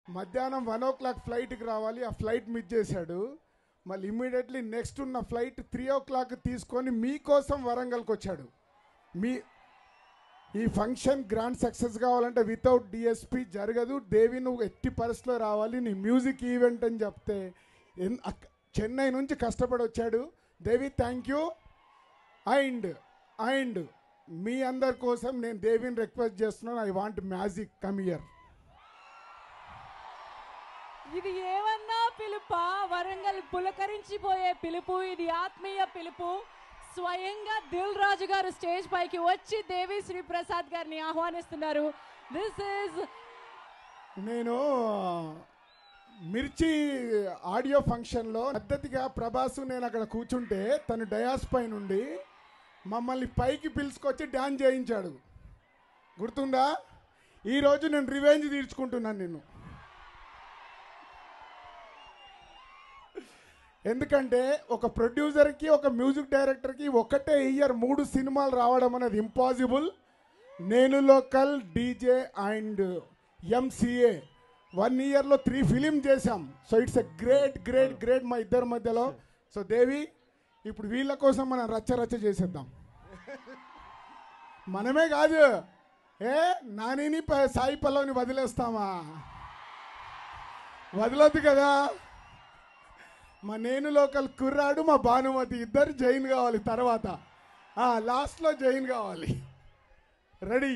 మధ్యాహ్నం 1 o'clock ఫ్లైట్కి రావాలి, ఆ ఫ్లైట్ మిస్ చేశాడు. మళ్ళీ ఇమ్మీడియట్లీ నెక్స్ట్ ఉన్న ఫ్లైట్ 3 o'clock తీసుకొని మీకోసం వరంగల్కి వచ్చాడు. మీ ఈ ఫంక్షన్ గ్రాండ్ సక్సెస్ కావాలంటే వితౌట్ డిఎస్పి జరగదు. దేవి నువ్వు ఎట్టి పరిస్థితిలో రావాలి, నీ మ్యూజిక్ ఈవెంట్ అని చెప్తే చెన్నై నుంచి కష్టపడి వచ్చాడు. Devi thank you. అండ్ మీ అందరి కోసం నేను దేవిని రిక్వెస్ట్ చేస్తున్నాను, I want magic come here. ఇది ఏమన్నా పిలుపా? వరంగల్ పులకరించిపోయే పిలుపు, ఇది ఆత్మీయ పిలుపు. స్వయంగా దిల్ రాజు గారు స్టేజ్ పైకి వచ్చి దేవి శ్రీ ప్రసాద్ గారిని ఆహ్వానిస్తున్నారు. దిస్ ఇస్ నేను మిర్చి ఆడియో ఫంక్షన్లో పద్ధతిగా ప్రభాసు నేను అక్కడ కూర్చుంటే తను డయాస్ పై నుండి మమ్మల్ని పైకి పిలుచుకొచ్చి డ్యాన్స్ చేయించాడు, గుర్తుందా? ఈరోజు నేను రివెంజ్ తీర్చుకుంటున్నాను నిన్ను. ఎందుకంటే ఒక ప్రొడ్యూసర్కి ఒక మ్యూజిక్ డైరెక్టర్కి ఒకటే ఇయర్ 3 సినిమాలు రావడం అనేది ఇంపాసిబుల్. నేను లోకల్, డీజే అండ్ ఎంసీఏ 1 yearలో 3 ఫిలిం చేశాం. సో ఇట్స్ ఎ గ్రేట్ మా ఇద్దరి మధ్యలో. సో దేవి ఇప్పుడు వీళ్ళ కోసం మనం రచ్చ చేసేద్దాం. మనమే కాదు, నానిని సాయి పల్లవిని వదిలేస్తామా? వదలొద్దు కదా. మా నేను లోకల్ కుర్రాడు, మా భానుమతి ఇద్దరు జైన్ కావాలి. తర్వాత లాస్ట్లో జైన్ కావాలి. రెడీ?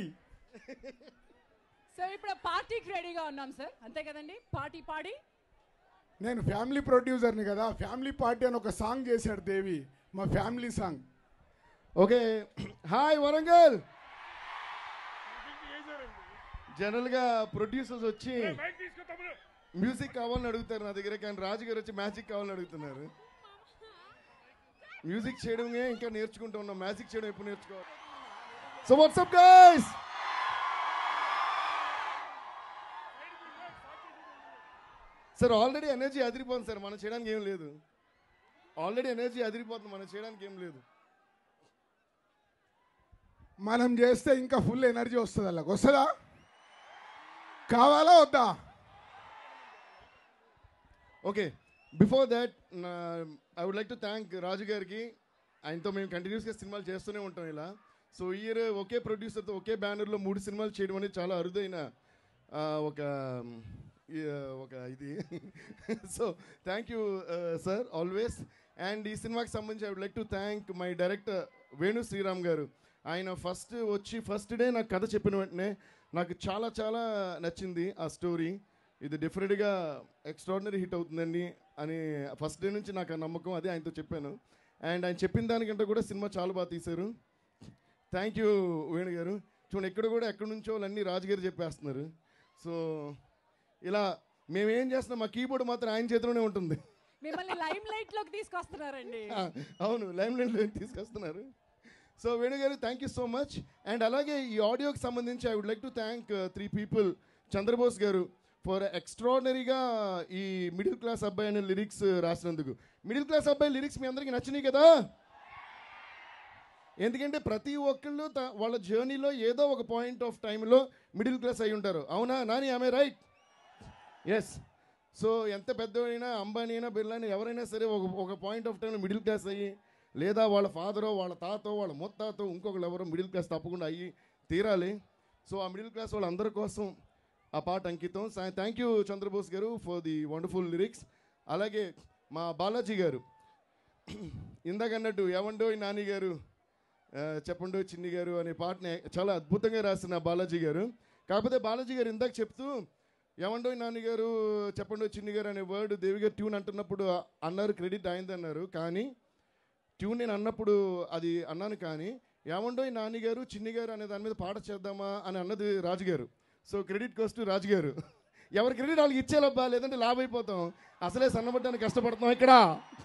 సో ఇప్పుడు పార్టీకి రెడీగా ఉన్నాం సార్, అంతే కదండి? పాడి నేను ఫ్యామిలీ ప్రొడ్యూసర్ని కదా, ఫ్యామిలీ పార్టీ అని ఒక సాంగ్ చేశాడు దేవి, మా family song. Okay, hi Warangal. జనరల్గా ప్రొడ్యూసర్స్ వచ్చి మ్యూజిక్ కావాలని అడుగుతారు నా దగ్గర, కానీ రాజు గారు వచ్చి మ్యాజిక్ కావాలని అడుగుతున్నారు. మ్యూజిక్ చేయడమే ఇంకా నేర్చుకుంటూ ఉన్నాం, మ్యాజిక్ చేయడం ఎప్పుడు నేర్చుకోవాలి. So what's up guys, sir already energy అదిరిపోతుంది సార్, మనం చేయడానికి ఏం లేదు. ఆల్రెడీ ఎనర్జీ అదిరిపోతుంది, మనం చేయడానికి ఏం లేదు. మనం చేస్తే ఇంకా ఫుల్ ఎనర్జీ వస్తుంది. అలాగ వస్తుందా? కావాలా వద్దా? Okay, before that I would like to thank Raju గారికి. ఆయనతో మేము కంటిన్యూస్గా సినిమాలు చేస్తూనే ఉంటాం ఇలా. సో ఈ ఇయర్ ఒకే ప్రొడ్యూసర్తో ఒకే బ్యానర్లో 3 సినిమాలు చేయడం అనేది చాలా అరుదైన ఒక ఇది. So thank you sir always. And ఈ సినిమాకి సంబంధించి I would like to thank my director Venu Sriram garu. ఆయన ఫస్ట్ డే నాకు కథ చెప్పిన వెంటనే నాకు చాలా చాలా నచ్చింది ఆ స్టోరీ. ఇది డెఫినెట్గా ఎక్స్ట్రాడినరీ హిట్ అవుతుందండి అని ఫస్ట్ డే నుంచి నాకు ఆ నమ్మకం, అదే ఆయనతో చెప్పాను. అండ్ ఆయన చెప్పిన దానికంటే కూడా సినిమా చాలా బాగా తీశారు. థ్యాంక్ యూ వేణు గారు. చూడండి ఎక్కడి నుంచో అన్నీ రాజుగారు చెప్పేస్తున్నారు. సో ఇలా మేమేం చేస్తున్నాం, మా కీబోర్డ్ మాత్రం ఆయన చేతిలోనే ఉంటుంది. మిమ్మల్ని లైమ్ లైట్ లోకి తీసుకొస్తున్నారండి. అవును, లైమ్ లైట్ తీసుకొస్తున్నారు. So Venu garu thank you so much. And అలాగే ఈ ఆడియోకి సంబంధించి I would like to thank 3 people. Chandrabose garu for ఎక్స్ట్రాడినరీగా ఈ మిడిల్ క్లాస్ అబ్బాయి అనే లిరిక్స్ రాసినందుకు. మిడిల్ క్లాస్ అబ్బాయి లిరిక్స్ మీ అందరికీ నచ్చినాయి కదా? ఎందుకంటే ప్రతి ఒక్కళ్ళు వాళ్ళ జర్నీలో ఏదో ఒక పాయింట్ ఆఫ్ టైంలో మిడిల్ క్లాస్ అయి ఉంటారు. అవునా నాని? ఆమె రైట్? ఎస్. సో ఎంత పెద్దవాడైనా, అంబానీ అయినా, బిర్లాని ఎవరైనా సరే ఒక పాయింట్ ఆఫ్ టైంలో మిడిల్ క్లాస్ అయ్యి, లేదా వాళ్ళ ఫాదరో వాళ్ళ తాతో వాళ్ళ ముత్తాతో ఇంకొకళ్ళు ఎవరో మిడిల్ క్లాస్ తప్పకుండా అయ్యి తీరాలి. సో ఆ మిడిల్ క్లాస్ వాళ్ళందరి కోసం ఆ పాట అంకితం. Thank you Chandrabose garu for the wonderful lyrics. అలాగే మా బాలాజీ గారు ఇందాక అన్నట్టు ఎవండోయ్ నాని గారు చెప్పండోయ్ చిన్ని గారు అనే పాటని చాలా అద్భుతంగా రాసిన బాలాజీ గారు. కాకపోతే బాలాజీ గారు ఇందాక చెప్తూ ఎవండోయ్ నాని గారు చెప్పండోయ్ చిన్ని గారు అనే వర్డ్ దేవి గారు ట్యూన్ అంటున్నప్పుడు అన్నారు, క్రెడిట్ అయింది అన్నారు. కానీ ట్యూన్ నేను అన్నప్పుడు అది అన్నాను, కానీ ఎవండోయ్ నాని గారు చిన్ని గారు అనే దాని మీద పాట చేద్దామా అని అన్నది రాజుగారు. సో క్రెడిట్ కోస్ట్ రాజు గారు. ఎవరి క్రెడిట్ వాళ్ళకి ఇచ్చేలబ్బా, లేదంటే లాభ అయిపోతాం. అసలే సన్నబడ్డానికి కష్టపడుతున్నాం ఇక్కడ.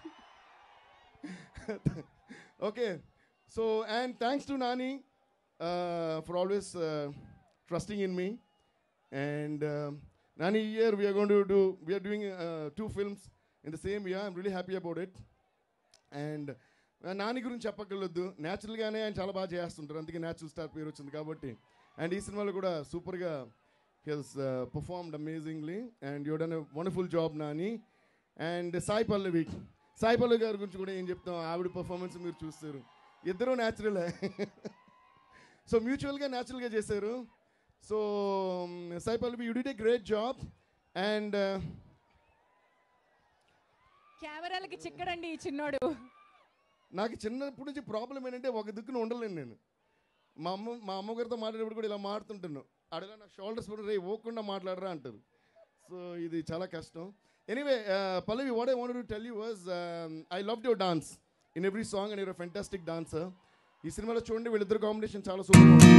Okay, so and thanks to Nani for always trusting in me. And Nani, ఈ year we're doing 2 films in the same year. I'm really happy about it. And Nani గురించి చెప్పగలొద్దు, న్యాచురల్గానే ఆయన చాలా బాగా చేస్తుంటారు, అందుకే న్యాచురల్ స్టార్ పేరు వచ్చింది కాబట్టి. అండ్ ఈ సినిమాలో కూడా సూపర్గా he has performed amazingly and you have done a wonderful job, Nani. And Sai Pallavi గారి గురించి కూడా ఏం చెప్తాం, ఆవిడ పర్ఫార్మెన్స్ మీరు చూస్తారు, ఇద్దరు న్యాచురలే. సో మ్యూచువల్గా న్యాచురల్గా చేశారు. So Sai Pallavi, you did a great job. And కెమెరాలకి చిక్కడండి ఈ చిన్నోడు. నాకు చిన్నప్పటి నుంచి ప్రాబ్లం ఏంటంటే ఒక దిక్కున ఉండలేను నేను. మా అమ్మగారితో మాట్లాడేటప్పుడు కూడా ఇలా మాట్లాడుతుంటాను, అడగా నా షోల్డర్స్ కూడా రే ఓకుండా మాట్లాడరా అంటారు. సో ఇది చాలా కష్టం. Anyway Pallavi, what I wanted to tell you was I loved your dance in every song and you're a fantastic dancer. ఈ సినిమాలో చూడండి వీళ్ళిద్దరు కాంబినేషన్ చాలా సూపర్.